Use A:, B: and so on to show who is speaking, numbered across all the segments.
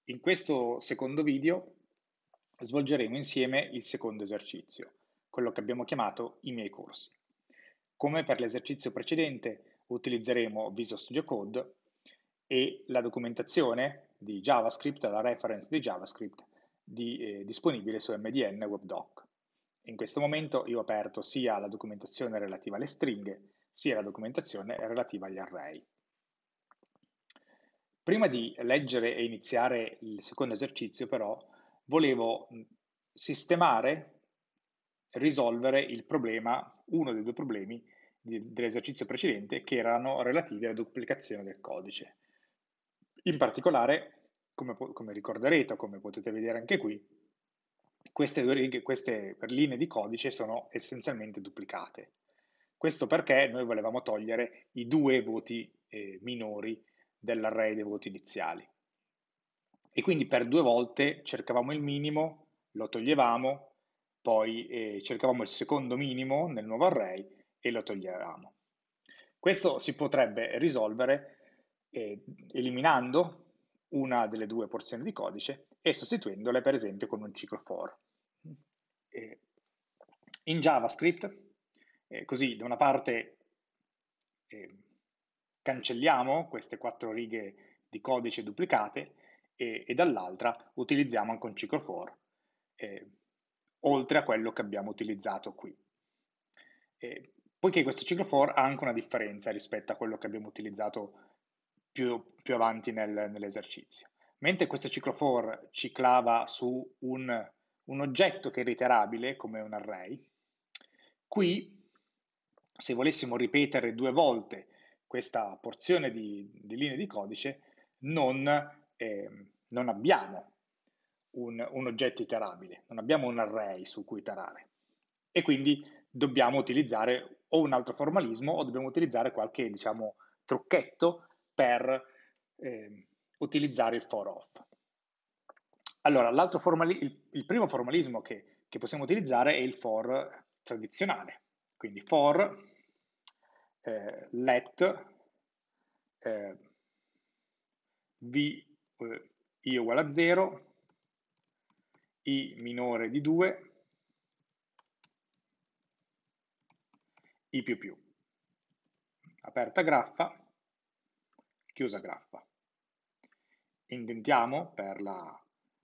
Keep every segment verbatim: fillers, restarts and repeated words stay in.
A: In questo secondo video svolgeremo insieme il secondo esercizio, quello che abbiamo chiamato i miei corsi. Come per l'esercizio precedente utilizzeremo Visual Studio Code e la documentazione di JavaScript, la reference di JavaScript di, eh, disponibile su M D N WebDoc. In questo momento io ho aperto sia la documentazione relativa alle stringhe, sia la documentazione relativa agli array. Prima di leggere e iniziare il secondo esercizio, però, volevo sistemare, risolvere il problema, uno dei due problemi di, dell'esercizio precedente, che erano relativi alla duplicazione del codice. In particolare, come, come ricorderete o come potete vedere anche qui, queste, due righe, queste linee di codice sono essenzialmente duplicate. Questo perché noi volevamo togliere i due voti eh, minori dell'array dei voti iniziali. E quindi per due volte cercavamo il minimo, lo toglievamo, poi eh, cercavamo il secondo minimo nel nuovo array e lo toglievamo. Questo si potrebbe risolvere eh, eliminando una delle due porzioni di codice e sostituendole per esempio con un ciclo for. Eh, in JavaScript, eh, così da una parte eh, cancelliamo queste quattro righe di codice duplicate e, e dall'altra utilizziamo anche un ciclo for, eh, oltre a quello che abbiamo utilizzato qui. Eh, poiché questo ciclo for ha anche una differenza rispetto a quello che abbiamo utilizzato più, più avanti nel, nell'esercizio. Mentre questo ciclo for ciclava su un, un oggetto che era iterabile, come un array, qui, se volessimo ripetere due volte questa porzione di, di linee di codice, non, eh, non abbiamo un, un oggetto iterabile, non abbiamo un array su cui iterare. E quindi dobbiamo utilizzare o un altro formalismo o dobbiamo utilizzare qualche, diciamo, trucchetto per eh, utilizzare il for off. Allora, l'altro formali- il, il primo formalismo che, che possiamo utilizzare è il for tradizionale. Quindi for eh, let eh, v eh, i uguale a zero, i minore di due, i più più. Aperta graffa, chiusa graffa. Indentiamo per la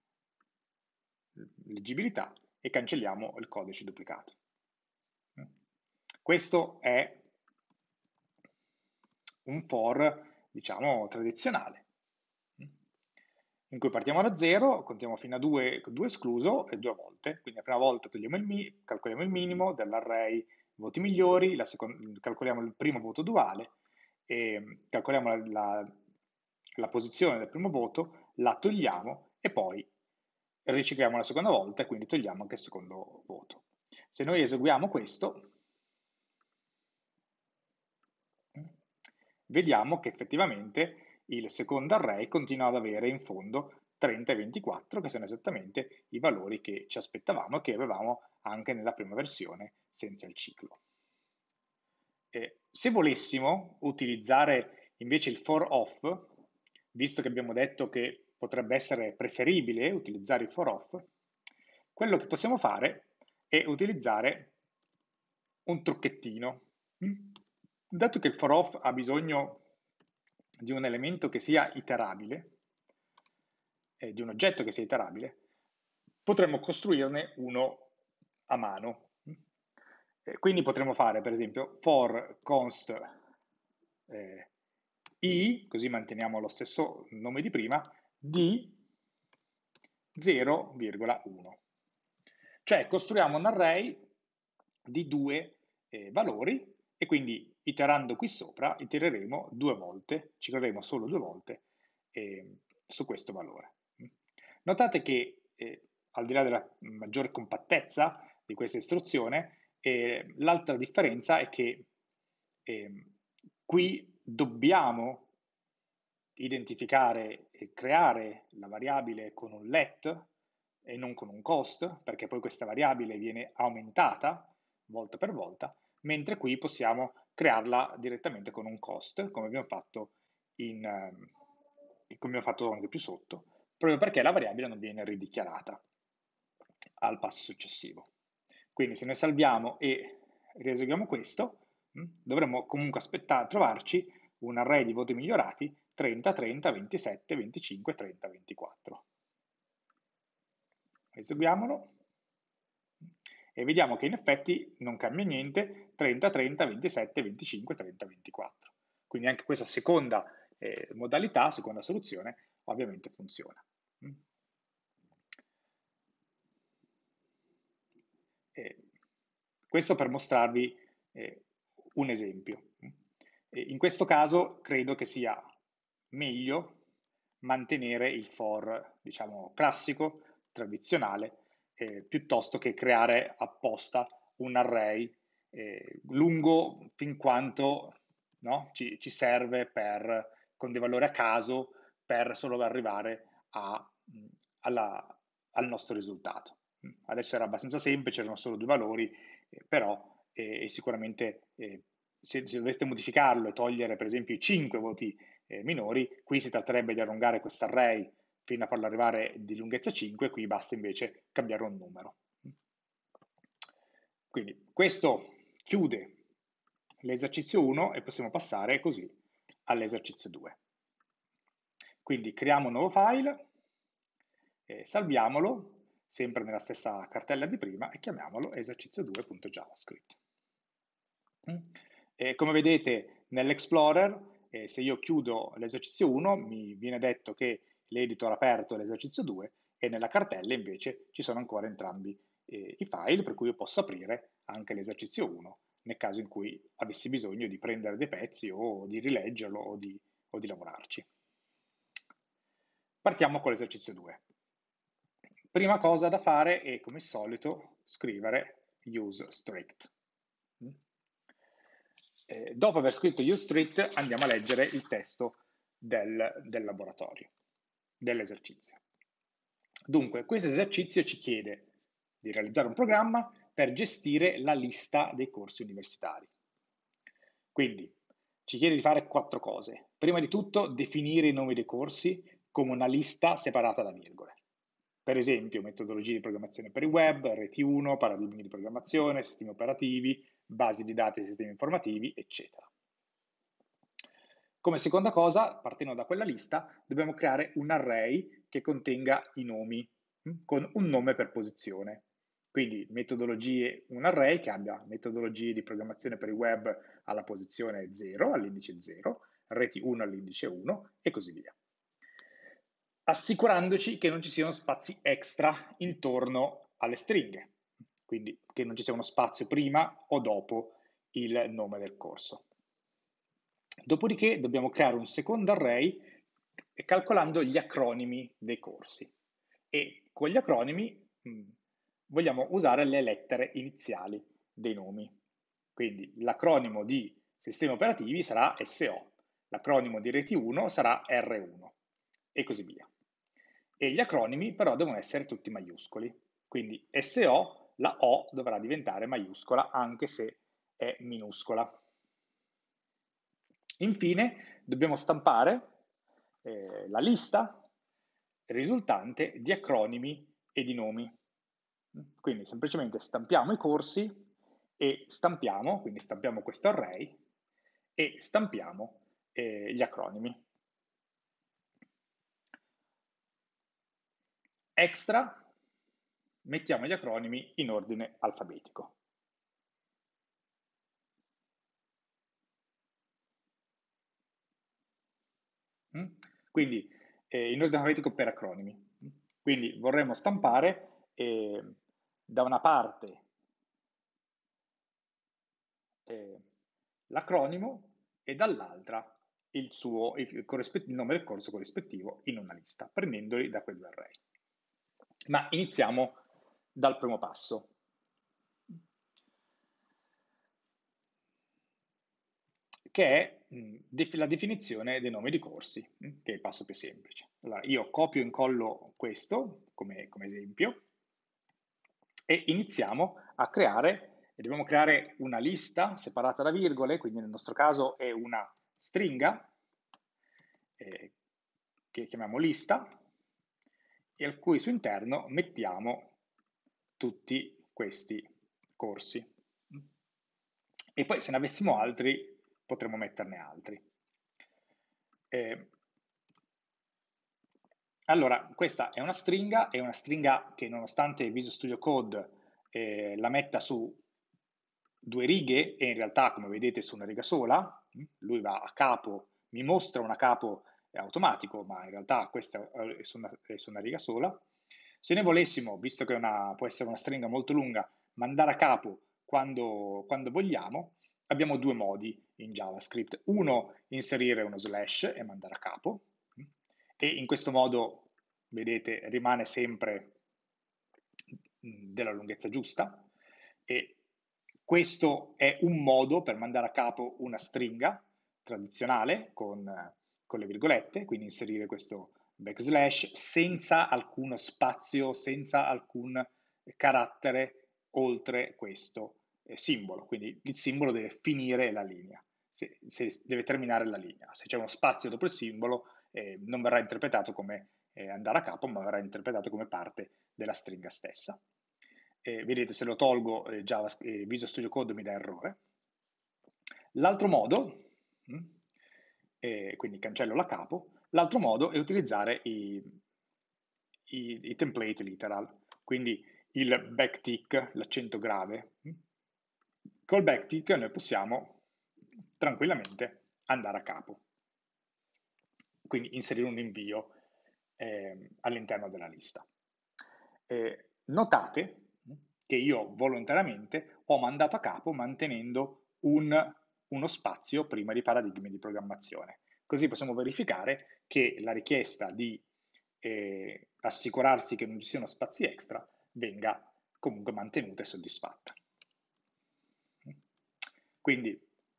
A: leggibilità e cancelliamo il codice duplicato. Questo è un for, diciamo, tradizionale, in cui partiamo da zero, contiamo fino a due, due escluso e due volte. Quindi la prima volta togliamo il mi, calcoliamo il minimo dell'array voti migliori, la seconda, calcoliamo il primo voto duale, e calcoliamo la, la, la posizione del primo voto, la togliamo e poi ricicliamo la seconda volta e quindi togliamo anche il secondo voto. Se noi eseguiamo questo, vediamo che effettivamente il secondo array continua ad avere in fondo trenta e ventiquattro, che sono esattamente i valori che ci aspettavamo e che avevamo anche nella prima versione senza il ciclo. Eh, se volessimo utilizzare invece il for off, visto che abbiamo detto che potrebbe essere preferibile utilizzare il for off, quello che possiamo fare è utilizzare un trucchettino. Dato che il for off ha bisogno di un elemento che sia iterabile, eh, di un oggetto che sia iterabile, potremmo costruirne uno a mano. Eh, quindi potremmo fare, per esempio, for const eh, i, così manteniamo lo stesso nome di prima, di zero virgola uno. Cioè costruiamo un array di due eh, valori e quindi iterando qui sopra itereremo due volte, cicleremo solo due volte eh, su questo valore. Notate che eh, al di là della maggiore compattezza di questa istruzione, eh, l'altra differenza è che eh, qui dobbiamo identificare e creare la variabile con un let e non con un cost, perché poi questa variabile viene aumentata volta per volta, mentre qui possiamo crearla direttamente con un cost, come abbiamo fatto, in, come abbiamo fatto anche più sotto, proprio perché la variabile non viene ridichiarata al passo successivo. Quindi se noi salviamo e rieseguiamo questo, mh, dovremmo comunque aspettare, trovarci un array di voti migliorati trenta, trenta, ventisette, venticinque, trenta, ventiquattro. Eseguiamolo e vediamo che in effetti non cambia niente, trenta, trenta, ventisette, venticinque, trenta, ventiquattro. Quindi anche questa seconda eh, modalità, seconda soluzione, ovviamente funziona. Eh, questo per mostrarvi eh, un esempio. Eh, in questo caso credo che sia meglio mantenere il for, diciamo, classico, tradizionale, eh, piuttosto che creare apposta un array eh, lungo fin quanto no, ci, ci serve per, con dei valori a caso per solo arrivare a, alla, al nostro risultato. Adesso era abbastanza semplice, erano solo due valori, eh, però eh, sicuramente eh, se, se doveste modificarlo e togliere per esempio i cinque voti eh, minori, qui si tratterebbe di allungare questo array fino a farlo arrivare di lunghezza cinque, qui basta invece cambiare un numero. Quindi questo chiude l'esercizio uno e possiamo passare così all'esercizio due. Quindi creiamo un nuovo file, eh, salviamolo, sempre nella stessa cartella di prima, e chiamiamolo esercizio due.javascript. E come vedete nell'Explorer, eh, se io chiudo l'esercizio uno, mi viene detto che l'editor ha aperto l'esercizio due, e nella cartella invece ci sono ancora entrambi eh, i file, per cui io posso aprire anche l'esercizio uno, nel caso in cui avessi bisogno di prendere dei pezzi o di rileggerlo o di, o di lavorarci. Partiamo con l'esercizio due. Prima cosa da fare è, come al solito, scrivere useStrict. Eh, dopo aver scritto useStrict andiamo a leggere il testo del, del laboratorio, dell'esercizio. Dunque, questo esercizio ci chiede di realizzare un programma per gestire la lista dei corsi universitari. Quindi ci chiede di fare quattro cose. Prima di tutto definire i nomi dei corsi come una lista separata da virgole. Per esempio, metodologie di programmazione per il web, reti uno, paradigmi di programmazione, sistemi operativi, basi di dati e sistemi informativi, eccetera. Come seconda cosa, partendo da quella lista, dobbiamo creare un array che contenga i nomi, con un nome per posizione. Quindi metodologie, un array che abbia metodologie di programmazione per il web alla posizione zero, all'indice zero, reti uno all'indice uno e così via. Assicurandoci che non ci siano spazi extra intorno alle stringhe, quindi che non ci sia uno spazio prima o dopo il nome del corso. Dopodiché dobbiamo creare un secondo array calcolando gli acronimi dei corsi e con gli acronimi mh, vogliamo usare le lettere iniziali dei nomi. Quindi l'acronimo di sistemi operativi sarà S O, l'acronimo di reti uno sarà R uno e così via. E gli acronimi però devono essere tutti maiuscoli, quindi S O, la O dovrà diventare maiuscola anche se è minuscola. Infine dobbiamo stampare eh, la lista risultante di acronimi e di nomi. Quindi semplicemente stampiamo i corsi e stampiamo, quindi stampiamo questo array e stampiamo eh, gli acronimi. Extra, mettiamo gli acronimi in ordine alfabetico. Quindi eh, in ordine alfabetico per acronimi. Quindi vorremmo stampare eh, da una parte eh, l'acronimo e dall'altra il, suo, il, il nome del corso corrispettivo in una lista, prendendoli da quei due array. Ma iniziamo dal primo passo. Che è mh, la definizione dei nomi di corsi, mh, che è il passo più semplice. Allora, io copio e incollo questo come, come esempio e iniziamo a creare, e dobbiamo creare una lista separata da virgole, quindi nel nostro caso è una stringa, eh, che chiamiamo lista, e al cui suo interno mettiamo tutti questi corsi. E poi se ne avessimo altri potremmo metterne altri. Eh, allora, questa è una stringa, è una stringa che nonostante Visual Studio Code eh, la metta su due righe e in realtà come vedete su una riga sola, lui va a capo, mi mostra una capo automatico, ma in realtà questa è su una, è su una riga sola. Se ne volessimo, visto che una, può essere una stringa molto lunga, mandare a capo quando, quando vogliamo, abbiamo due modi in JavaScript. Uno, inserire uno slash e mandare a capo, e in questo modo, vedete, rimane sempre della lunghezza giusta, e questo è un modo per mandare a capo una stringa tradizionale con, con le virgolette, quindi inserire questo backslash senza alcuno spazio, senza alcun carattere oltre questo eh, simbolo, quindi il simbolo deve finire la linea, se, se deve terminare la linea. Se c'è uno spazio dopo il simbolo eh, non verrà interpretato come eh, andare a capo, ma verrà interpretato come parte della stringa stessa. Eh, vedete, se lo tolgo eh, Java, eh, Visual Studio Code mi dà errore. L'altro modo, mh, eh, quindi cancello la capo, l'altro modo è utilizzare i, i, i template literal, quindi il backtick, l'accento grave. Mh. Col backtick noi possiamo tranquillamente andare a capo, quindi inserire un invio eh, all'interno della lista. Eh, notate che io volontariamente ho mandato a capo mantenendo un, uno spazio prima di paradigmi di programmazione. Così possiamo verificare che la richiesta di eh, assicurarsi che non ci siano spazi extra venga comunque mantenuta e soddisfatta. Quindi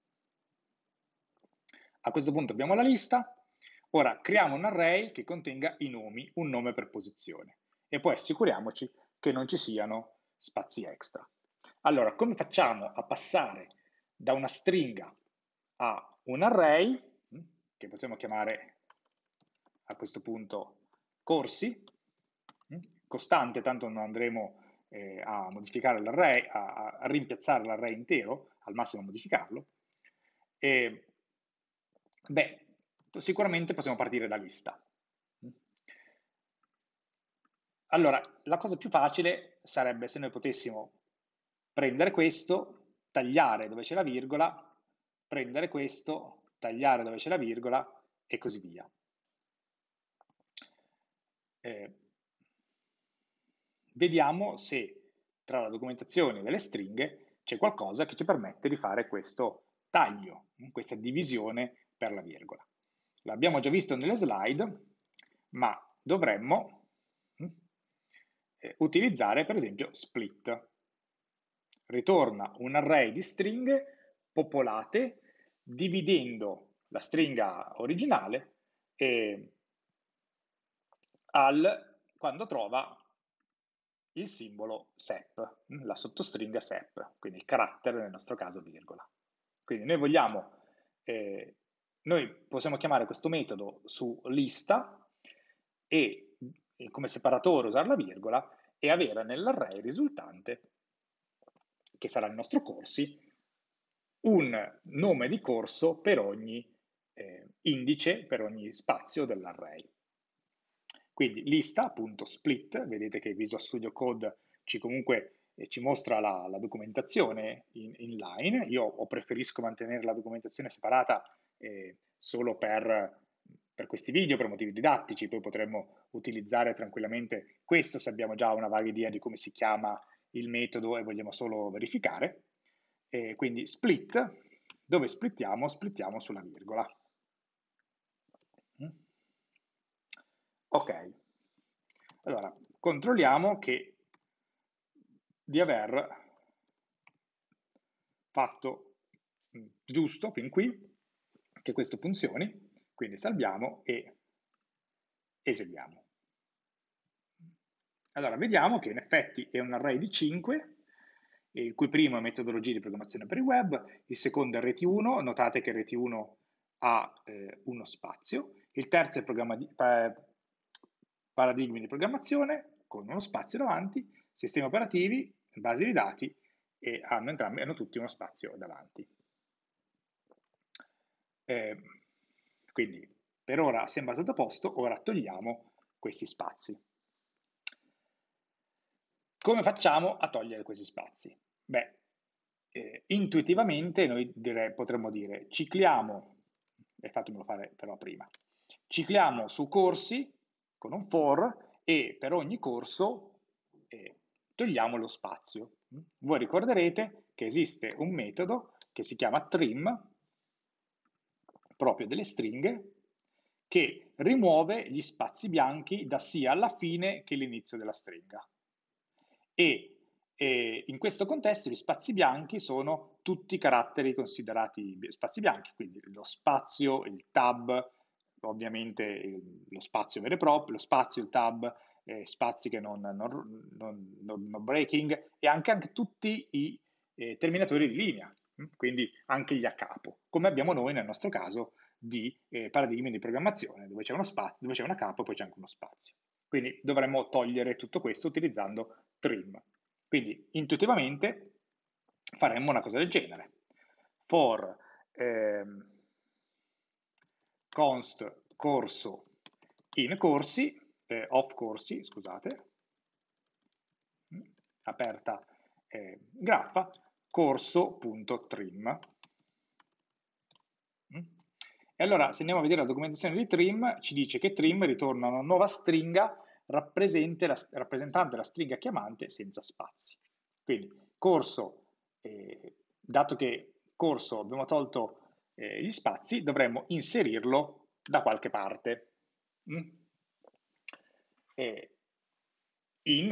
A: a questo punto abbiamo la lista. Ora creiamo un array che contenga i nomi, un nome per posizione, e poi assicuriamoci che non ci siano spazi extra. Allora, come facciamo a passare da una stringa a un array, che possiamo chiamare a questo punto corsi, costante, tanto non andremo eh, a modificare l'array, a, a rimpiazzare l'array intero, al massimo a modificarlo, e beh, sicuramente possiamo partire da lista. Allora, la cosa più facile sarebbe se noi potessimo prendere questo, tagliare dove c'è la virgola, prendere questo, tagliare dove c'è la virgola e così via. Eh, vediamo se tra la documentazione delle stringhe c'è qualcosa che ci permette di fare questo taglio, questa divisione per la virgola. L'abbiamo già visto nelle slide, ma dovremmo eh, utilizzare per esempio split. Ritorna un array di stringhe popolate dividendo la stringa originale eh, al, quando trova il simbolo sep, la sottostringa sep, quindi il carattere nel nostro caso virgola. Quindi noi vogliamo, eh, noi possiamo chiamare questo metodo su lista e, e come separatore usare la virgola e avere nell'array risultante, che sarà il nostro corsi, un nome di corso per ogni eh, indice, per ogni spazio dell'array. Quindi lista.split, vedete che Visual Studio Code ci comunque eh, ci mostra la, la documentazione in, in line. Io ho preferisco mantenere la documentazione separata eh, solo per, per questi video, per motivi didattici, poi potremmo utilizzare tranquillamente questo se abbiamo già una vaga idea di come si chiama il metodo e vogliamo solo verificare. E quindi split, dove splittiamo? Splittiamo sulla virgola. Ok, allora controlliamo che di aver fatto giusto fin qui, che questo funzioni, quindi salviamo e eseguiamo. Allora vediamo che in effetti è un array di cinque, il cui primo è metodologia di programmazione per il web, il secondo è reti uno, notate che reti uno ha eh, uno spazio, il terzo è programma di, eh, paradigmi di programmazione con uno spazio davanti, sistemi operativi, basi di dati, e hanno entrambi hanno tutti uno spazio davanti. Eh, quindi per ora sembra tutto a posto, ora togliamo questi spazi. Come facciamo a togliere questi spazi? Beh, eh, intuitivamente noi dire, potremmo dire cicliamo, e fatemelo fare però prima, cicliamo su corsi con un for e per ogni corso eh, togliamo lo spazio. Voi ricorderete che esiste un metodo che si chiama trim, proprio delle stringhe, che rimuove gli spazi bianchi da sia alla fine che all'inizio della stringa. E, e in questo contesto gli spazi bianchi sono tutti caratteri considerati spazi bianchi, quindi lo spazio, il tab, ovviamente il, lo spazio vero e proprio, lo spazio, il tab, eh, spazi che non, non, non, non, non breaking, e anche, anche tutti i eh, terminatori di linea, quindi anche gli a capo, come abbiamo noi nel nostro caso di eh, paradigmi di programmazione, dove c'è uno spazio, dove c'è una capo e poi c'è anche uno spazio. Quindi dovremmo togliere tutto questo utilizzando trim. Quindi intuitivamente faremmo una cosa del genere. For ehm, const corso in corsi, eh, off corsi, scusate, aperta eh, graffa, corso.trim. E allora, se andiamo a vedere la documentazione di trim, ci dice che trim ritorna una nuova stringa rappresentante la stringa chiamante senza spazi. Quindi, corso, eh, dato che corso abbiamo tolto eh, gli spazi, dovremmo inserirlo da qualche parte. Mm? E in,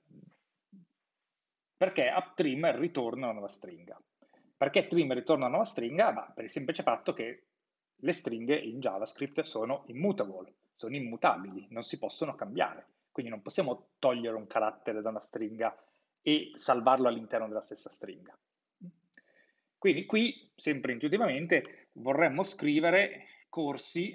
A: perché a trim ritorna una nuova stringa. Perché trim ritorna una nuova stringa? Ma per il semplice fatto che le stringhe in JavaScript sono immutable, sono immutabili, non si possono cambiare. Quindi non possiamo togliere un carattere da una stringa e salvarlo all'interno della stessa stringa. Quindi qui, sempre intuitivamente, vorremmo scrivere corsi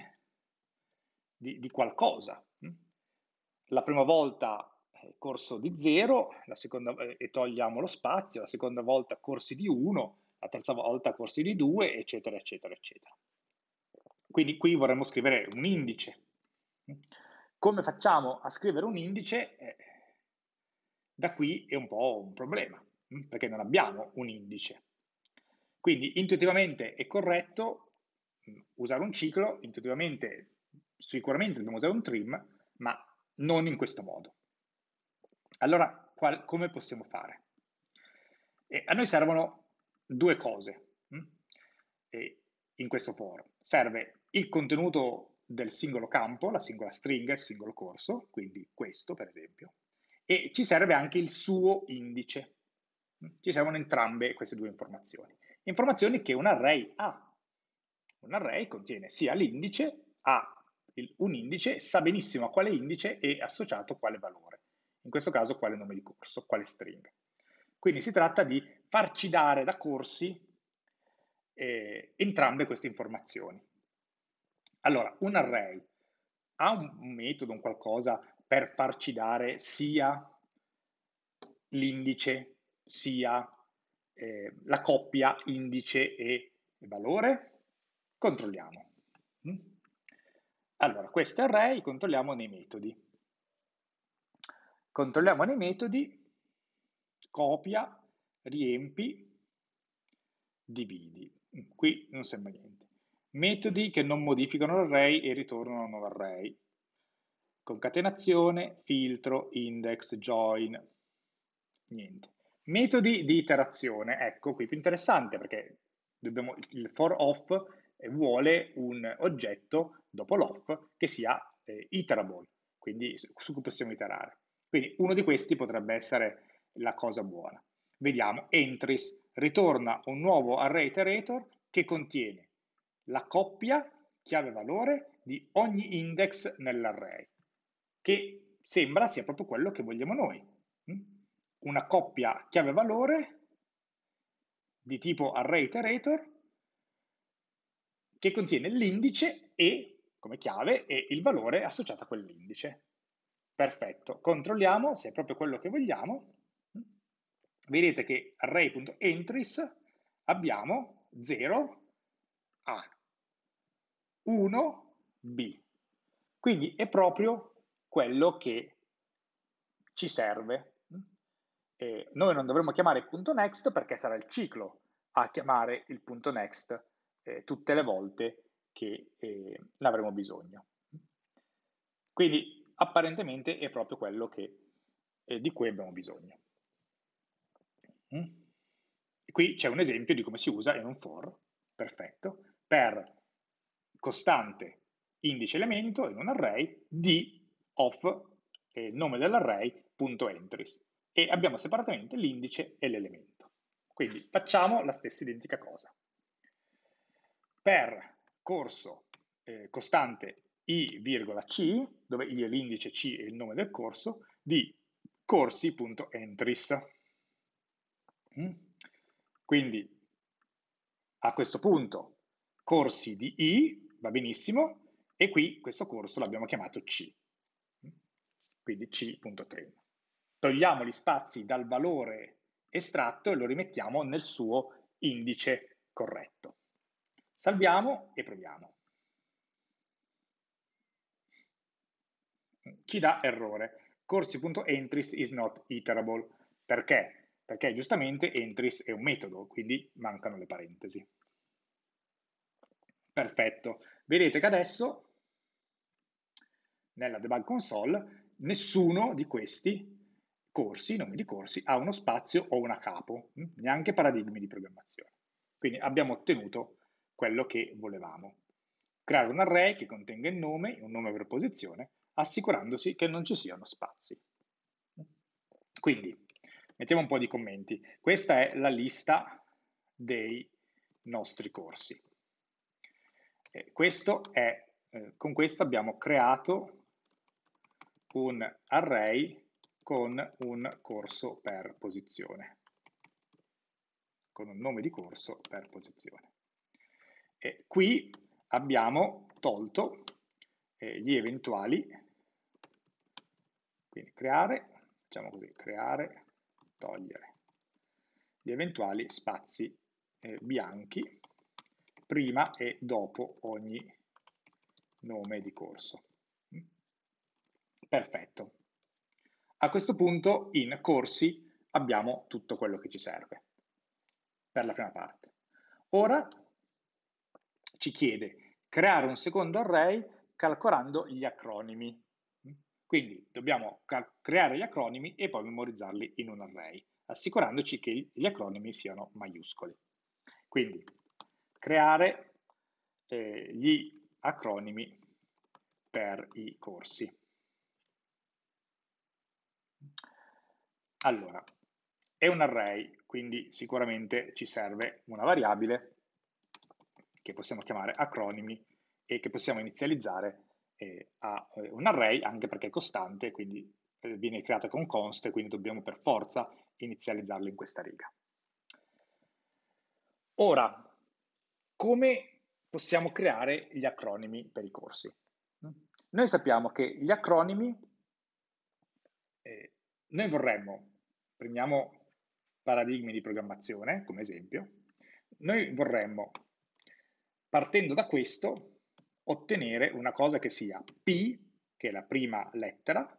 A: di, di qualcosa. La prima volta corso di zero, la seconda, e togliamo lo spazio, la seconda volta corsi di uno, la terza volta corsi di due, eccetera, eccetera, eccetera. Quindi qui vorremmo scrivere un indice. Come facciamo a scrivere un indice? Eh, da qui è un po' un problema, perché non abbiamo un indice. Quindi intuitivamente è corretto usare un ciclo, intuitivamente sicuramente dobbiamo usare un trim, ma non in questo modo. Allora, qual, come possiamo fare? E a noi servono due cose hm? e in questo for. Serve il contenuto del singolo campo, la singola stringa, il singolo corso, quindi questo per esempio, e ci serve anche il suo indice. Ci servono entrambe queste due informazioni. Informazioni che un array ha. Un array contiene sia l'indice, ha il, un indice, sa benissimo a quale indice è associato quale valore. In questo caso quale nome di corso, quale stringa. Quindi si tratta di farci dare da corsi eh, entrambe queste informazioni. Allora, un array ha un, un metodo, un qualcosa per farci dare sia l'indice sia eh, la coppia indice e valore? Controlliamo. Allora, questi array controlliamo nei metodi. Controlliamo nei metodi, copia, riempi, dividi. Qui non sembra niente. Metodi che non modificano l'array e ritornano un nuovo array. Concatenazione, filtro, index, join. Niente. Metodi di iterazione, ecco qui più interessante perché dobbiamo, il for off vuole un oggetto dopo l'off che sia eh, iterable, quindi su, su cui possiamo iterare. Quindi uno di questi potrebbe essere la cosa buona. Vediamo, entries, ritorna un nuovo array iterator che contiene la coppia chiave valore di ogni index nell'array, che sembra sia proprio quello che vogliamo noi. Una coppia chiave valore di tipo array iterator che contiene l'indice e, come chiave, e il valore associato a quell'indice. Perfetto, controlliamo se è proprio quello che vogliamo. Vedete che array.entries abbiamo zero A, uno B. Quindi è proprio quello che ci serve. E noi non dovremmo chiamare il punto next perché sarà il ciclo a chiamare il punto next eh, tutte le volte che eh, ne avremo bisogno. Quindi apparentemente è proprio quello che, eh, di cui abbiamo bisogno. Mm? E qui c'è un esempio di come si usa in un for, perfetto, per costante indice elemento in un array di of eh, nome dell'array punto entries e abbiamo separatamente l'indice e l'elemento. Quindi facciamo la stessa identica cosa. Per corso eh, costante i,c, dove i è l'indice, c è il nome del corso, di corsi.entries. Mm? Quindi a questo punto corsi di i va benissimo e qui questo corso l'abbiamo chiamato c. Quindi c.train. Togliamo gli spazi dal valore estratto e lo rimettiamo nel suo indice corretto. Salviamo e proviamo. Ci dà errore. Corsi.entries is not iterable. Perché? Perché giustamente entries è un metodo, quindi mancano le parentesi. Perfetto. Vedete che adesso nella debug console nessuno di questi corsi, nomi di corsi, ha uno spazio o una capo, neanche paradigmi di programmazione. Quindi abbiamo ottenuto quello che volevamo. Creare un array che contenga il nome, un nome per posizione, assicurandosi che non ci siano spazi. Quindi, mettiamo un po' di commenti. Questa è la lista dei nostri corsi. E questo è, eh, con questo abbiamo creato un array con un corso per posizione, con un nome di corso per posizione. E qui abbiamo tolto eh, gli eventuali, quindi creare, facciamo così, creare, togliere gli eventuali spazi eh, bianchi prima e dopo ogni nome di corso. Perfetto. A questo punto in corsi abbiamo tutto quello che ci serve per la prima parte. Ora ci chiede creare un secondo array calcolando gli acronimi. Quindi dobbiamo creare gli acronimi e poi memorizzarli in un array, assicurandoci che gli acronimi siano maiuscoli. Quindi creare eh, gli acronimi per i corsi. Allora, è un array, quindi sicuramente ci serve una variabile che possiamo chiamare acronimi e che possiamo inizializzare eh, a eh, un array, anche perché è costante, quindi eh, viene creata con const, quindi dobbiamo per forza inizializzarlo in questa riga. Ora, come possiamo creare gli acronimi per i corsi? Noi sappiamo che gli acronimi, eh, noi vorremmo, prendiamo paradigmi di programmazione come esempio, noi vorremmo, partendo da questo, ottenere una cosa che sia P, che è la prima lettera,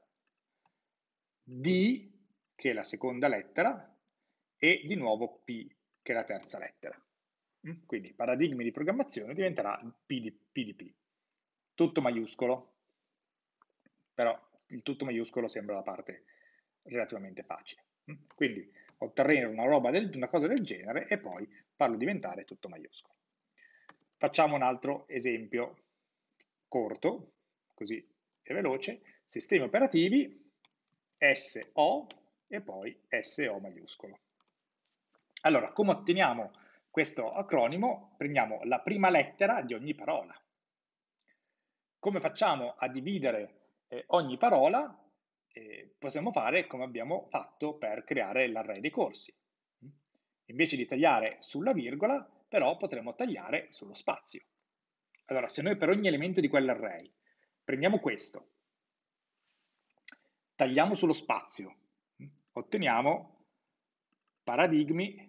A: D, che è la seconda lettera, e di nuovo P, che è la terza lettera. Quindi paradigmi di programmazione diventerà P di P, di P. Tutto maiuscolo, però il tutto maiuscolo sembra la parte relativamente facile. Quindi otterremo una, roba del, una cosa del genere e poi farlo diventare tutto maiuscolo. Facciamo un altro esempio corto, così è veloce. Sistemi operativi, S O e poi S O maiuscolo. Allora, come otteniamo questo acronimo? Prendiamo la prima lettera di ogni parola. Come facciamo a dividere eh, ogni parola? Eh, possiamo fare come abbiamo fatto per creare l'array dei corsi. Invece di tagliare sulla virgola, però potremo tagliare sullo spazio. Allora, se noi per ogni elemento di quell'array prendiamo questo tagliamo sullo spazio, otteniamo paradigmi,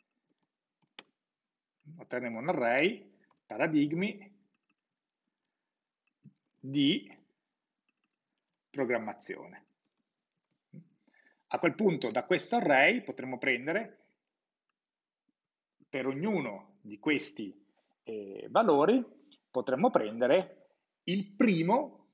A: otteniamo un array, paradigmi di programmazione. A quel punto da questo array potremo prendere per ognuno di questi eh, valori, potremmo prendere il primo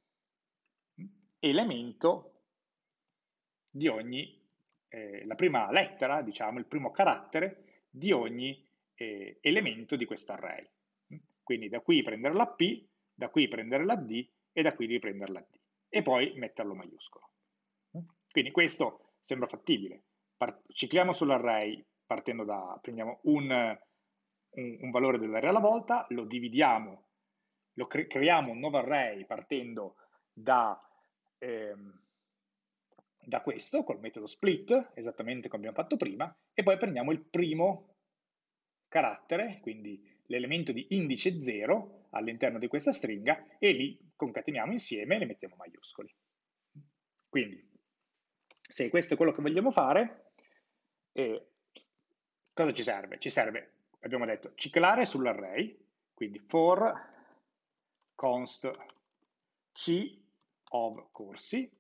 A: elemento di ogni, eh, la prima lettera, diciamo, il primo carattere di ogni eh, elemento di questo array. Quindi da qui prendere la P, da qui prendere la D e da qui riprendere la D. E poi metterlo maiuscolo. Quindi questo sembra fattibile. Cicliamo sull'array partendo da, prendiamo un, un, un valore dell'array alla volta, lo dividiamo, lo cre creiamo un nuovo array partendo da, ehm, da questo, col metodo split, esattamente come abbiamo fatto prima, e poi prendiamo il primo carattere, quindi l'elemento di indice zero all'interno di questa stringa, e li concateniamo insieme e li mettiamo maiuscoli. Quindi, se questo è quello che vogliamo fare, eh, cosa ci serve? Ci serve, abbiamo detto, ciclare sull'array, quindi for const c of corsi.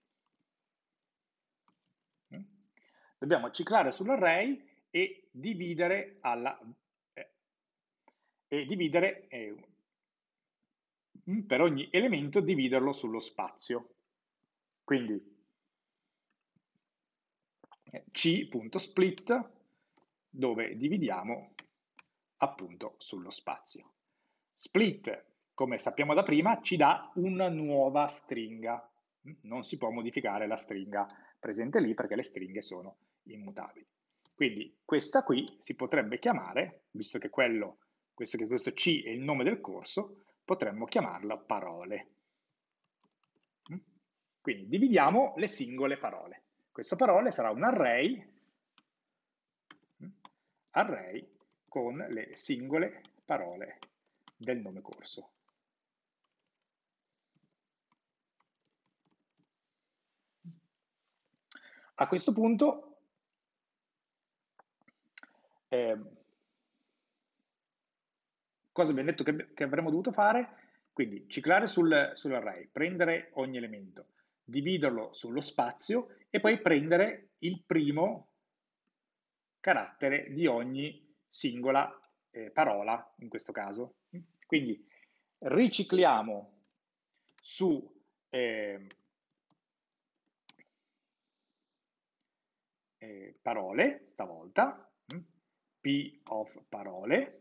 A: Dobbiamo ciclare sull'array e dividere alla eh, e dividere eh, per ogni elemento dividerlo sullo spazio. Quindi c.split, dove dividiamo appunto sullo spazio. Split, come sappiamo da prima, ci dà una nuova stringa. Non si può modificare la stringa presente lì perché le stringhe sono immutabili. Quindi questa qui si potrebbe chiamare, visto che, quello, visto che questo C è il nome del corso, potremmo chiamarla parole. Quindi dividiamo le singole parole. Questo parole sarà un array, array con le singole parole del nome corso. A questo punto eh, cosa abbiamo detto che, che avremmo dovuto fare? Quindi ciclare sul, sull'array, prendere ogni elemento, dividerlo sullo spazio e poi prendere il primo carattere di ogni singola eh, parola, in questo caso. Quindi ricicliamo su eh, eh, parole, stavolta, P of parole,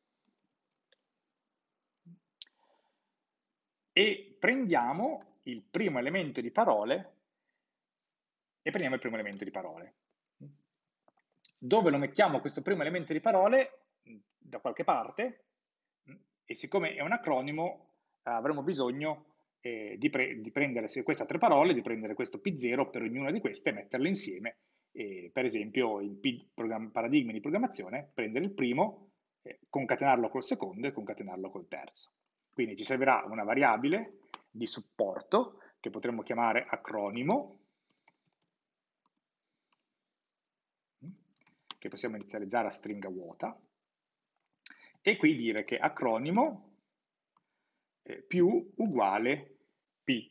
A: e prendiamo il primo elemento di parole e prendiamo il primo elemento di parole. Dove lo mettiamo questo primo elemento di parole? Da qualche parte, e siccome è un acronimo avremo bisogno eh, di, pre di prendere queste altre parole, di prendere questo P zero per ognuna di queste e metterle insieme, e, per esempio il P paradigma di programmazione, prendere il primo, eh, concatenarlo col secondo e concatenarlo col terzo. Quindi ci servirà una variabile di supporto che potremmo chiamare acronimo, che possiamo inizializzare a stringa vuota, e qui dire che acronimo eh, più uguale P.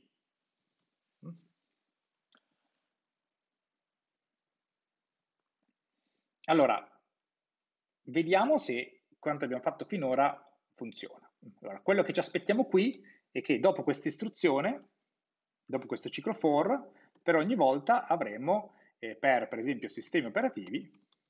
A: Allora, vediamo se quanto abbiamo fatto finora funziona. Allora, quello che ci aspettiamo qui è che dopo questa istruzione, dopo questo ciclo for, per ogni volta avremo, eh, per per esempio sistemi operativi,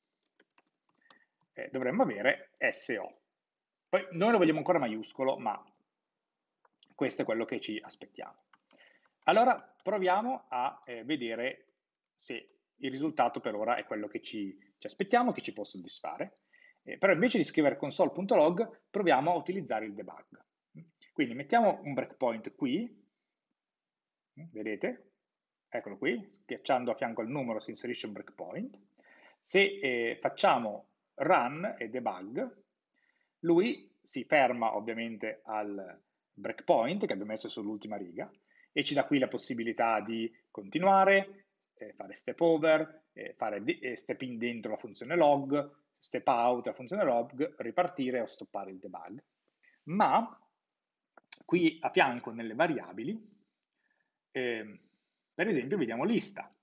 A: eh, dovremmo avere S O. Poi noi lo vogliamo ancora maiuscolo, ma questo è quello che ci aspettiamo. Allora proviamo a eh, vedere se il risultato per ora è quello che ci, ci aspettiamo, che ci può soddisfare. Eh, però invece di scrivere console.log proviamo a utilizzare il debug. Quindi mettiamo un breakpoint qui, vedete? Eccolo qui, schiacciando a fianco al numero si inserisce un breakpoint. Se eh, facciamo run e debug, lui si ferma ovviamente al breakpoint che abbiamo messo sull'ultima riga e ci dà qui la possibilità di continuare, eh, fare step over, eh, fare eh, step in dentro la funzione log, step out la funzione log, ripartire o stoppare il debug. Ma qui a fianco nelle variabili, eh, per esempio, vediamo lista,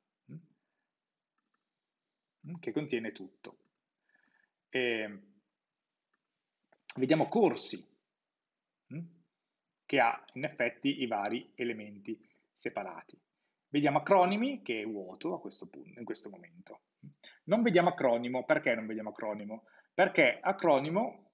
A: che contiene tutto. Eh, vediamo corsi, che ha in effetti i vari elementi separati. Vediamo acronimi, che è vuoto a questo punto, in questo momento. Non vediamo acronimo. Perché non vediamo acronimo? Perché acronimo,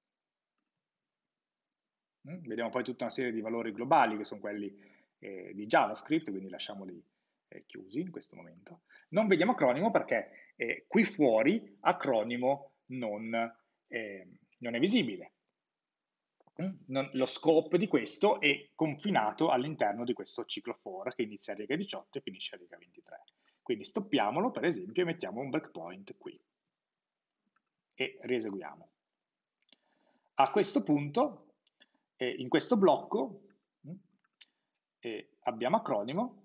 A: vediamo poi tutta una serie di valori globali, che sono quelli eh, di JavaScript, quindi lasciamoli eh, chiusi in questo momento. Non vediamo acronimo perché eh, qui fuori acronimo non, eh, non è visibile. Non, lo scope di questo è confinato all'interno di questo ciclo for che inizia a riga diciotto e finisce a riga ventitré. Quindi stoppiamolo, per esempio, e mettiamo un breakpoint qui e rieseguiamo. A questo punto, eh, in questo blocco, eh, abbiamo acronimo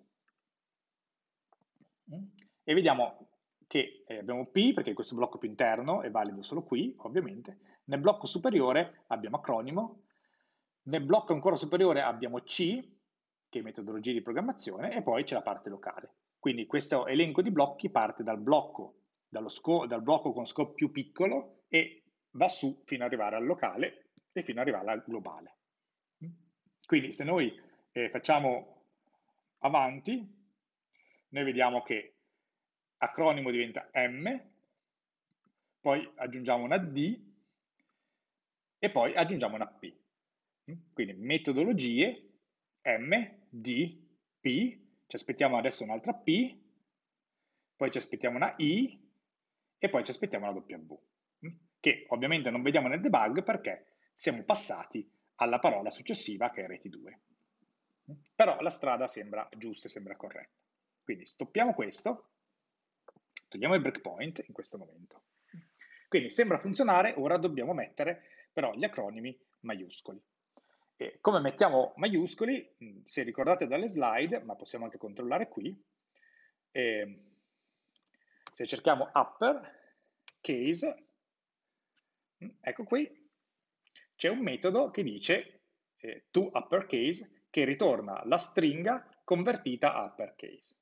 A: e vediamo che eh, abbiamo P, perché questo blocco più interno è valido solo qui, ovviamente. Nel blocco superiore abbiamo acronimo. Nel blocco ancora superiore abbiamo C, che è metodologia di programmazione, e poi c'è la parte locale. Quindi questo elenco di blocchi parte dal blocco, dallo dal blocco con scope più piccolo e va su fino ad arrivare al locale e fino ad arrivare al globale. Quindi se noi eh, facciamo avanti, noi vediamo che acronimo diventa M, poi aggiungiamo una D e poi aggiungiamo una P. Quindi metodologie, M, D, P, ci aspettiamo adesso un'altra P, poi ci aspettiamo una I e poi ci aspettiamo una W, che ovviamente non vediamo nel debug perché siamo passati alla parola successiva che è reti due. Però la strada sembra giusta, sembra corretta. Quindi stoppiamo questo, togliamo il breakpoint in questo momento. Quindi sembra funzionare, ora dobbiamo mettere però gli acronimi maiuscoli. E come mettiamo maiuscoli, se ricordate dalle slide, ma possiamo anche controllare qui, eh, se cerchiamo upper case, ecco qui, c'è un metodo che dice eh, to uppercase, che ritorna la stringa convertita a uppercase.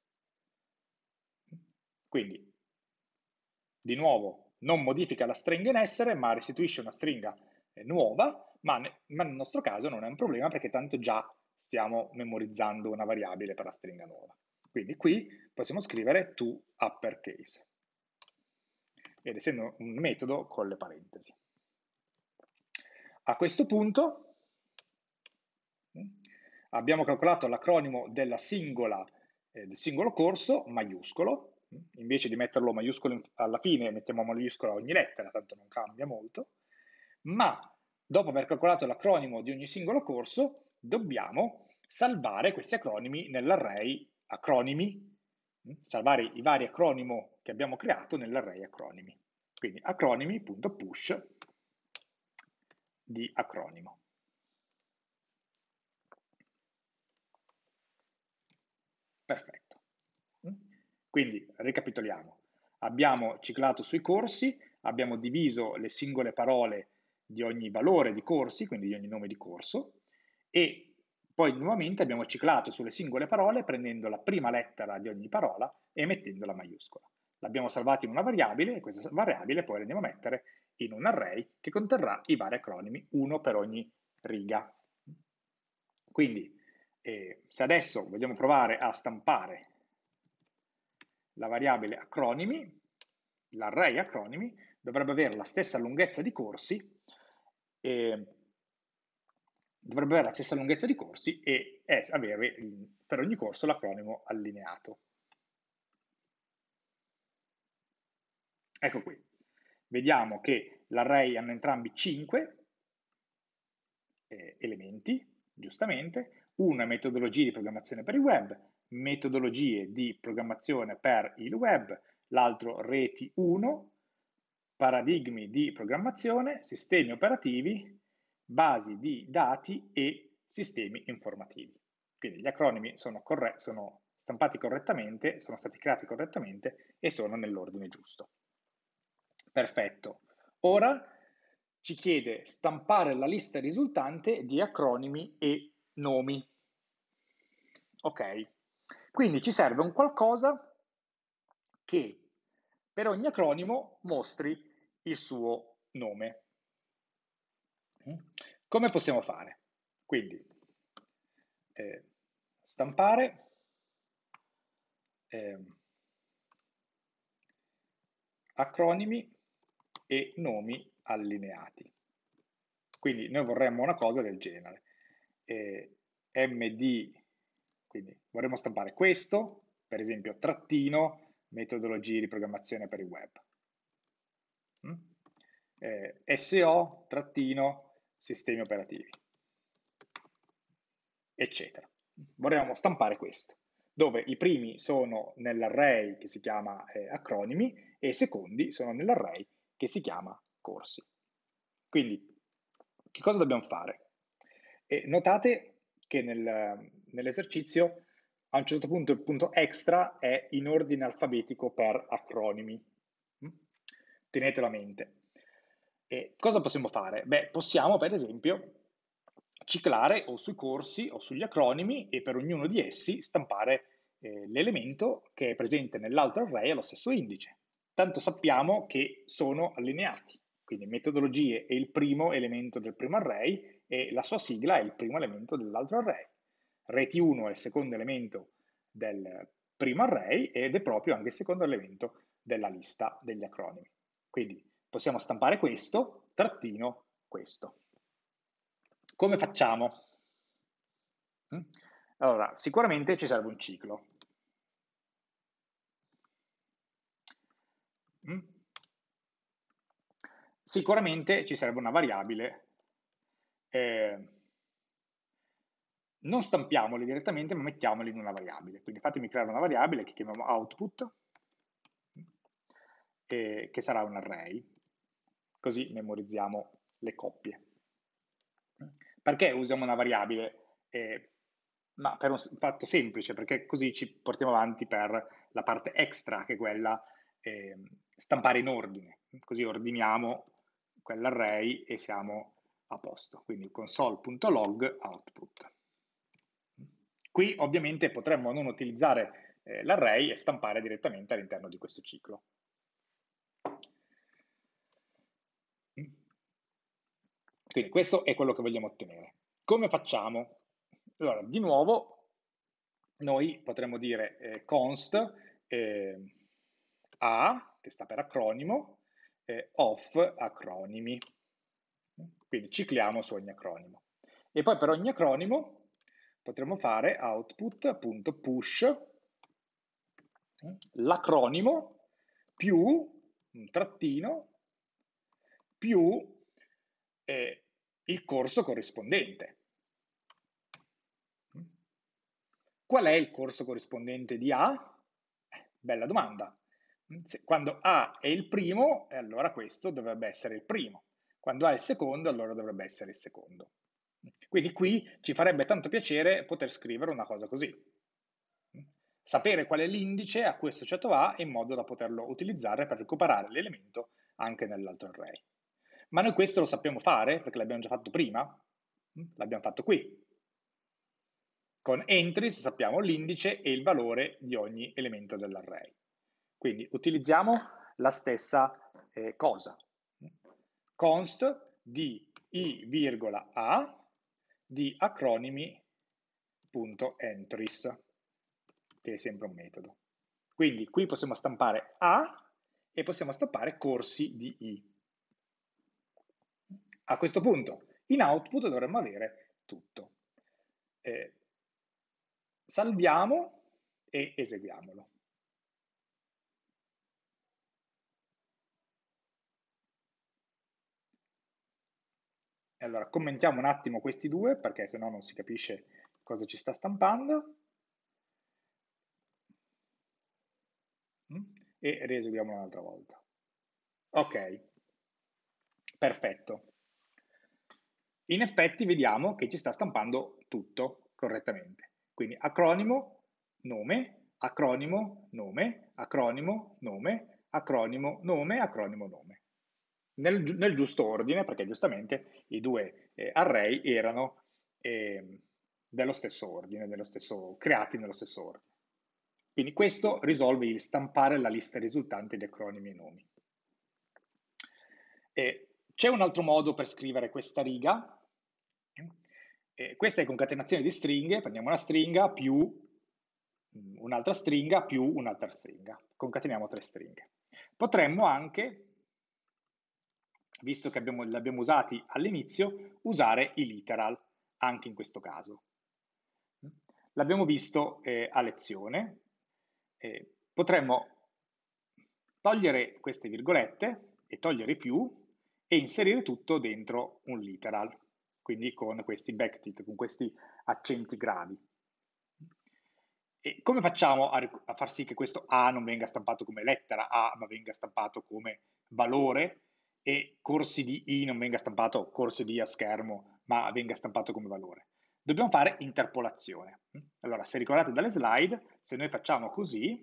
A: Quindi, di nuovo, non modifica la stringa in essere, ma restituisce una stringa eh, nuova, ma, ne, ma nel nostro caso non è un problema perché tanto già stiamo memorizzando una variabile per la stringa nuova. Quindi qui possiamo scrivere to uppercase, ed essendo un metodo con le parentesi. A questo punto abbiamo calcolato l'acronimo della singola, eh, del singolo corso, maiuscolo. Invece di metterlo maiuscolo alla fine, mettiamo maiuscolo a ogni lettera, tanto non cambia molto. Ma dopo aver calcolato l'acronimo di ogni singolo corso, dobbiamo salvare questi acronimi nell'array acronimi, salvare i vari acronimi che abbiamo creato nell'array acronimi. Quindi acronimi.push di acronimo. Perfetto. Quindi ricapitoliamo. Abbiamo ciclato sui corsi, abbiamo diviso le singole parole di ogni valore di corsi, quindi di ogni nome di corso, e poi nuovamente abbiamo ciclato sulle singole parole prendendo la prima lettera di ogni parola e mettendola maiuscola. L'abbiamo salvato in una variabile e questa variabile poi l'andiamo a mettere in un array che conterrà i vari acronimi, uno per ogni riga. Quindi eh, se adesso vogliamo provare a stampare la variabile acronimi, l'array acronimi, dovrebbe avere la stessa lunghezza di corsi, e dovrebbe avere la stessa lunghezza di corsi e avere per ogni corso l'acronimo allineato. Ecco qui. Vediamo che l'array hanno entrambi cinque eh, elementi, giustamente, uno è metodologie di programmazione per il web, metodologie di programmazione per il web, l'altro reti uno, paradigmi di programmazione, sistemi operativi, basi di dati e sistemi informativi. Quindi gli acronimi sono, sono stampati correttamente, sono stati creati correttamente e sono nell'ordine giusto. Perfetto. Ora ci chiede stampare la lista risultante di acronimi e nomi. Ok, quindi ci serve un qualcosa che per ogni acronimo mostri il suo nome. Come possiamo fare? Quindi eh, stampare eh, acronimi e nomi allineati. Quindi noi vorremmo una cosa del genere. Eh, M D, quindi vorremmo stampare questo, per esempio trattino, metodologie di programmazione per il web. Mm? Eh, S O, trattino, sistemi operativi, eccetera. Vorremmo stampare questo, dove i primi sono nell'array che si chiama eh, acronimi e i secondi sono nell'array che si chiama corsi. Quindi, che cosa dobbiamo fare? E notate che nel, nell'esercizio a un certo punto il punto extra è in ordine alfabetico per acronimi. Tenetelo a mente. E cosa possiamo fare? Beh, possiamo per esempio ciclare o sui corsi o sugli acronimi e per ognuno di essi stampare eh, l'elemento che è presente nell'altro array allo stesso indice. Tanto sappiamo che sono allineati. Quindi metodologie è il primo elemento del primo array e la sua sigla è il primo elemento dell'altro array. Reti uno è il secondo elemento del primo array ed è proprio anche il secondo elemento della lista degli acronimi. Quindi possiamo stampare questo, trattino questo. Come facciamo? Allora, sicuramente ci serve un ciclo. Sicuramente ci serve una variabile. Eh, non stampiamoli direttamente, ma mettiamoli in una variabile. Quindi fatemi creare una variabile che chiamiamo output, eh, che sarà un array, così memorizziamo le coppie. Perché usiamo una variabile? Eh, ma per un fatto semplice, perché così ci portiamo avanti per la parte extra, che è quella eh, stampare in ordine. Così ordiniamo quell'array e siamo a posto. Quindi console.log output. Qui ovviamente potremmo non utilizzare eh, l'array e stampare direttamente all'interno di questo ciclo. Quindi questo è quello che vogliamo ottenere. Come facciamo? Allora, di nuovo, noi potremmo dire eh, const eh, A, che sta per acronimo, eh, of acronimi. Quindi cicliamo su ogni acronimo. E poi per ogni acronimo potremmo fare output.push l'acronimo più un trattino più eh, il corso corrispondente. Qual è il corso corrispondente di A? Eh, bella domanda. Quando A è il primo, allora questo dovrebbe essere il primo. Quando A è il secondo, allora dovrebbe essere il secondo. Quindi qui ci farebbe tanto piacere poter scrivere una cosa così. Sapere qual è l'indice a cui è associato A in modo da poterlo utilizzare per recuperare l'elemento anche nell'altro array. Ma noi questo lo sappiamo fare perché l'abbiamo già fatto prima. L'abbiamo fatto qui. Con entries sappiamo l'indice e il valore di ogni elemento dell'array. Quindi utilizziamo la stessa eh, cosa. Const di i, virgola a di acronimi.entries, che è sempre un metodo. Quindi qui possiamo stampare A e possiamo stampare corsi di I. A questo punto in output dovremmo avere tutto. Eh, salviamo e eseguiamolo. E allora commentiamo un attimo questi due perché sennò non si capisce cosa ci sta stampando. E rieseguiamo un'altra volta. Ok, perfetto. In effetti vediamo che ci sta stampando tutto correttamente. Quindi acronimo, nome, acronimo, nome, acronimo, nome, acronimo, nome, acronimo, nome. Nel, nel giusto ordine, perché giustamente i due eh, array erano eh, dello stesso ordine, dello stesso, creati nello stesso ordine. Quindi questo risolve il stampare la lista risultante di acronimi e nomi. C'è un altro modo per scrivere questa riga. E questa è concatenazione di stringhe, prendiamo una stringa più un'altra stringa più un'altra stringa. Concateniamo tre stringhe. Potremmo anche, visto che abbiamo, li abbiamo usati all'inizio, usare i literal anche in questo caso. L'abbiamo visto eh, a lezione. Eh, potremmo togliere queste virgolette e togliere più e inserire tutto dentro un literal, quindi con questi backtick, con questi accenti gravi. E come facciamo a, a far sì che questo A non venga stampato come lettera A, ma venga stampato come valore, e corsi di I non venga stampato corsi di I a schermo, ma venga stampato come valore? Dobbiamo fare interpolazione. Allora, se ricordate dalle slide, se noi facciamo così,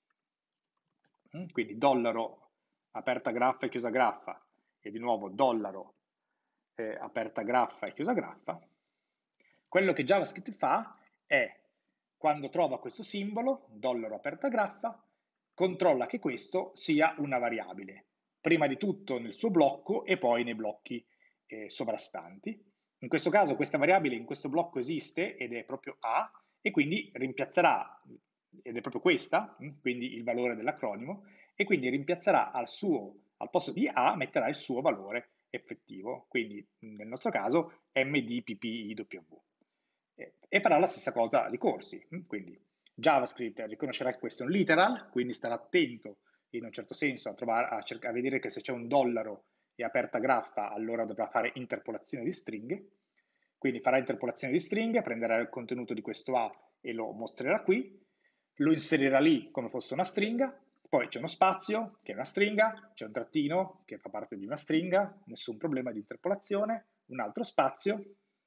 A: quindi dollaro, aperta graffa e chiusa graffa, e di nuovo dollaro, eh, aperta graffa e chiusa graffa, quello che JavaScript fa è, quando trova questo simbolo, dollaro aperta graffa, controlla che questo sia una variabile, prima di tutto nel suo blocco e poi nei blocchi eh, sovrastanti. In questo caso questa variabile in questo blocco esiste ed è proprio A, e quindi rimpiazzerà, ed è proprio questa, quindi il valore dell'acronimo, e quindi rimpiazzerà al, suo, al posto di A, metterà il suo valore effettivo, quindi nel nostro caso M D P P I W. E farà la stessa cosa di corsi, quindi JavaScript riconoscerà che questo è un literal, quindi starà attento in un certo senso a, trovare, a, a vedere che se c'è un dollaro e aperta graffa, allora dovrà fare interpolazione di stringhe, quindi farà interpolazione di stringhe, prenderà il contenuto di questo A e lo mostrerà qui, lo inserirà lì come fosse una stringa, poi c'è uno spazio che è una stringa, c'è un trattino che fa parte di una stringa, nessun problema di interpolazione, un altro spazio,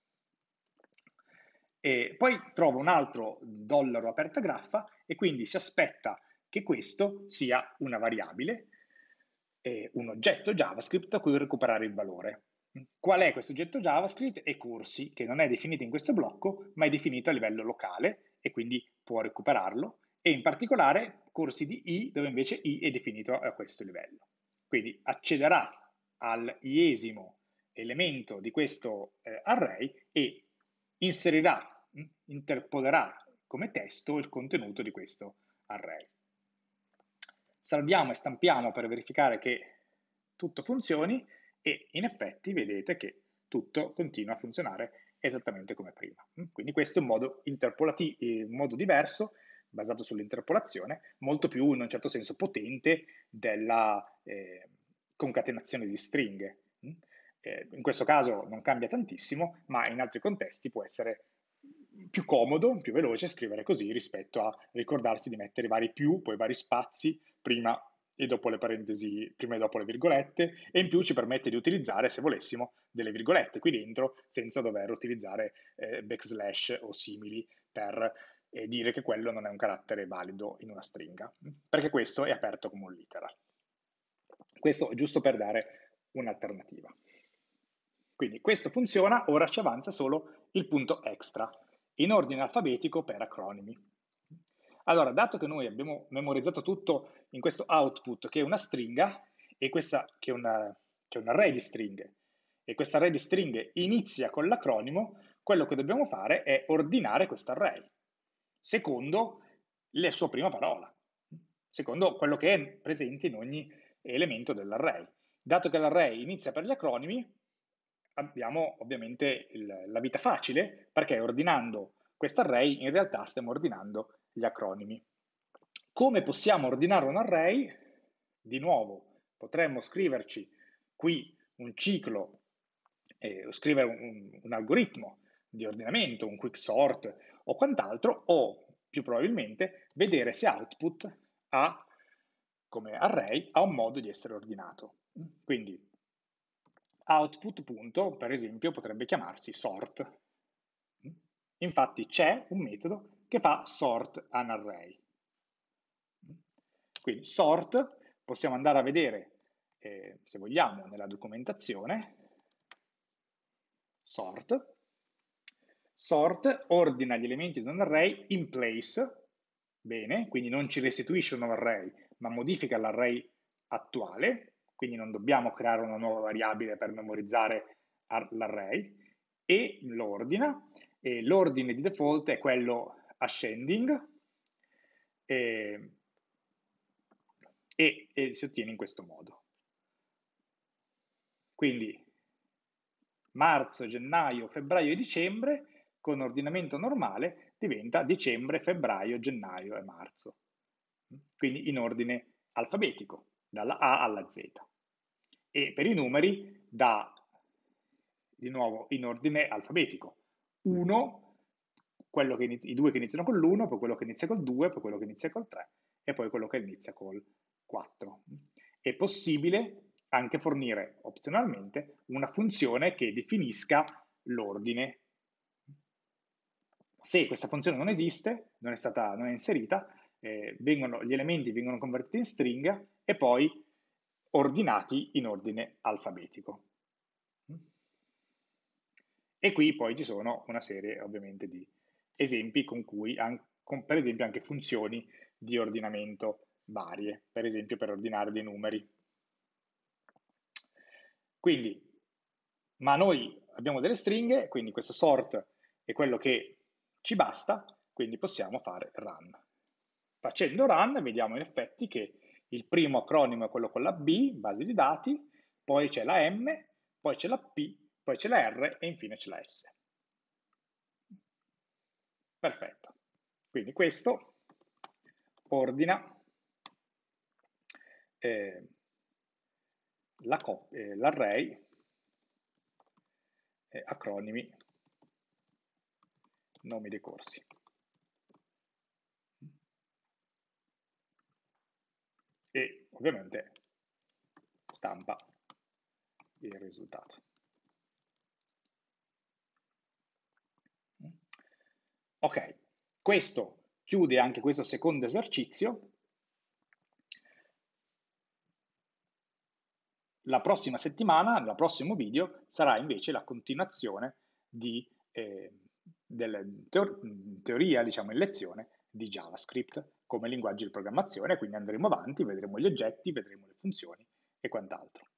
A: e poi trova un altro dollaro aperta graffa e quindi si aspetta che questo sia una variabile, eh, un oggetto JavaScript a cui recuperare il valore. Qual è questo oggetto JavaScript? È corsi, che non è definito in questo blocco, ma è definito a livello locale e quindi può recuperarlo, e in particolare corsi di I, dove invece I è definito a questo livello. Quindi accederà al iesimo elemento di questo eh, array e inserirà, interpolerà come testo il contenuto di questo array. Salviamo e stampiamo per verificare che tutto funzioni e in effetti vedete che tutto continua a funzionare esattamente come prima. Quindi questo è un modo interpolativo, un modo diverso, basato sull'interpolazione, molto più in un certo senso potente della eh, concatenazione di stringhe. Eh, in questo caso non cambia tantissimo, ma in altri contesti può essere più comodo, più veloce scrivere così rispetto a ricordarsi di mettere i vari più, poi i vari spazi, prima e dopo le parentesi, prima e dopo le virgolette, e in più ci permette di utilizzare, se volessimo, delle virgolette qui dentro, senza dover utilizzare eh, backslash o simili per eh, dire che quello non è un carattere valido in una stringa, perché questo è aperto come un literal. Questo è giusto per dare un'alternativa. Quindi questo funziona, ora ci avanza solo il punto extra, in ordine alfabetico per acronimi. Allora, dato che noi abbiamo memorizzato tutto in questo output che è una stringa, e questa che è, una, che è un array di stringhe, e questo array di stringhe inizia con l'acronimo, quello che dobbiamo fare è ordinare questo array, secondo la sua prima parola, secondo quello che è presente in ogni elemento dell'array. Dato che l'array inizia per gli acronimi, abbiamo ovviamente il, la vita facile, perché ordinando questo array in realtà stiamo ordinando gli acronimi. Come possiamo ordinare un array? Di nuovo, potremmo scriverci qui un ciclo, eh, scrivere un, un algoritmo di ordinamento, un quicksort o quant'altro, o più probabilmente vedere se output ha, come array, ha un modo di essere ordinato. Quindi output punto, per esempio, potrebbe chiamarsi sort. Infatti c'è un metodo che fa sort an array. Quindi sort, possiamo andare a vedere, eh, se vogliamo, nella documentazione, sort, sort ordina gli elementi di un array in place, bene, quindi non ci restituisce un nuovo array, ma modifica l'array attuale, quindi non dobbiamo creare una nuova variabile per memorizzare l'array, e lo ordina, e l'ordine di default è quello ascending, e, e, e si ottiene in questo modo. Quindi marzo, gennaio, febbraio e dicembre, con ordinamento normale, diventa dicembre, febbraio, gennaio e marzo. Quindi in ordine alfabetico, dalla A alla Z. E per i numeri, da, di nuovo, in ordine alfabetico. uno, quello che inizia, i due che iniziano con l'uno, poi quello che inizia col due, poi quello che inizia col tre, e poi quello che inizia col quattro. È possibile anche fornire opzionalmente una funzione che definisca l'ordine. Se questa funzione non esiste, non è stata non è inserita, eh, vengono, gli elementi vengono convertiti in stringa e poi ordinati in ordine alfabetico. E qui poi ci sono una serie ovviamente di esempi con cui, con, per esempio, anche funzioni di ordinamento varie, per esempio per ordinare dei numeri. Quindi, ma noi abbiamo delle stringhe, quindi questo sort è quello che ci basta, quindi possiamo fare run. Facendo run vediamo in effetti che il primo acronimo è quello con la B, base di dati, poi c'è la M, poi c'è la P, poi c'è la R e infine c'è la S. Perfetto. Quindi questo ordina eh, l'array eh, acronimi nomi dei corsi. E ovviamente stampa il risultato. Ok, questo chiude anche questo secondo esercizio. La prossima settimana, nel prossimo video, sarà invece la continuazione di, eh, della teoria, diciamo in lezione, di JavaScript come linguaggio di programmazione, quindi andremo avanti, vedremo gli oggetti, vedremo le funzioni e quant'altro.